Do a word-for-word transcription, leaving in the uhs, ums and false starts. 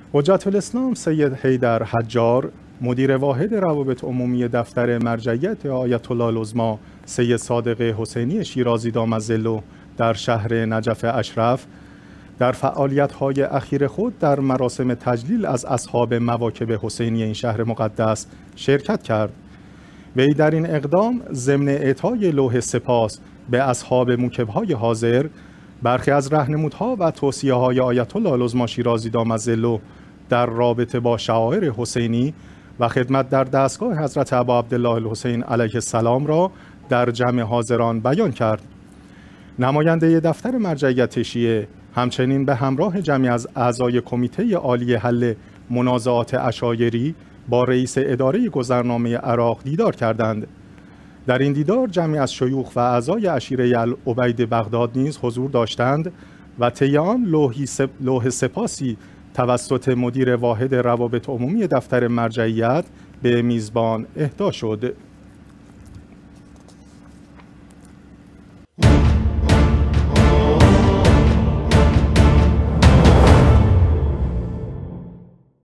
حجت الاسلام سید حیدر حجار، مدیر واحد روابط عمومی دفتر مرجعیت آیت الله العظمی سید صادق حسینی شیرازی دامالظل در شهر نجف اشرف، در فعالیت‌های اخیر خود در مراسم تجلیل از اصحاب مواکب حسینی این شهر مقدس شرکت کرد. وی در این اقدام ضمن اعطای لوح سپاس به اصحاب موکب‌های حاضر، برخی از راهنمودها و توصیه‌های آیت الله العظمی شیرازی دامالظل در رابطه با شعائر حسینی و خدمت در دستگاه حضرت ابا عبدالله الحسین علیه السلام را در جمع حاضران بیان کرد. نماینده دفتر مرجعیت شیعه همچنین به همراه جمعی از اعضای کمیته عالی حل منازعات عشایری با رئیس اداره گذرنامه عراق دیدار کردند. در این دیدار جمعی از شیوخ و اعضای عشیره العبید بغداد نیز حضور داشتند و طی آن لوح سپاسی توسط مدیر واحد روابط عمومی دفتر مرجعیت به میزبان اهدا شد.